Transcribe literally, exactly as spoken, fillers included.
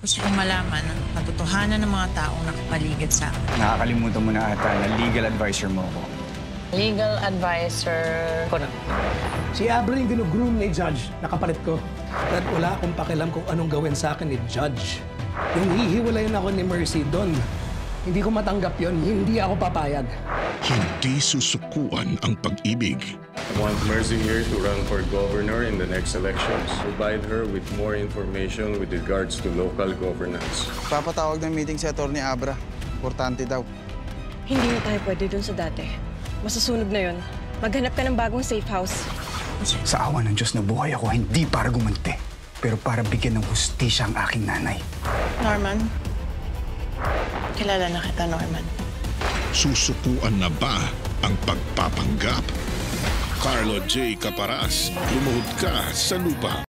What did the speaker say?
Gusto kong malaman ang katotohanan ng mga taong nakapaligid sa akin. Nakakalimutan mo na ata na legal advisor mo ko. Legal advisor ko na. Si Abra yung ginugroom ni Judge, nakapalit ko. At wala akong pakialam kung anong gawin sa akin ni Judge. Yung hihiwalayin ako ni Mercy doon, hindi ko matanggap yon, hindi ako papayag. Hindi susukuan ang pag-ibig. I want Mercy here to run for governor in the next elections. Provide her with more information with regards to local governance. Papatawag ng meeting si Atty. Abra. Importante daw. Hindi na tayo pwede dun sa dati. Masusunog na yun. Maghanap ka ng bagong safe house. Sa awa ng Diyos na buhay ako, hindi para gumanti, pero para bigyan ng hustisya ang aking nanay. Norman, kilala na kita, Norman. Susukuan na ba ang pagpapanggap? Carlo J. Caparas, lumuhod ka sa lupa.